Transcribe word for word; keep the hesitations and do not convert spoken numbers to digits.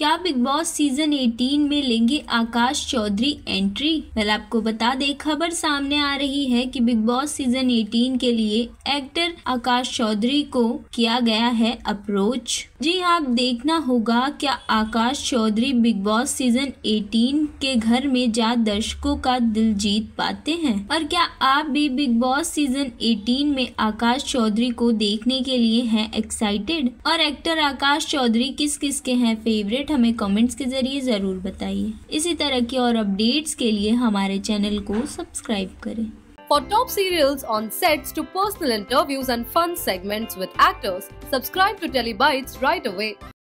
क्या big Boss season अठारह में लेंगे आकाश चौधरी एंट्री? वेल आपको बता दें, खबर सामने आ रही है कि बिग बॉस सीजन अठारह के लिए एक्टर आकाश चौधरी को किया गया है अप्रोच। जी हाँ, अब देखना होगा क्या Akash Chaudhary Bigg Boss season अठारह के घर में जा दर्शकों का दिल जीत पाते हैं, और क्या आप भी बिग बॉस सीजन अठारह में आकाश चौधरी को देखने के लिए हैं एक्साइटेड? और एक्टर आकाश चौधरी किस किस के हैं फेवरेट, हमें कमेंट्स के जरिए जरूर बताइए। इसी तरह की और अपडेट्स के लिए हमारे चैनल को सब्सक्राइब करें। For top serials on sets to personal interviews and fun segments with actors, subscribe to Telebytes right away.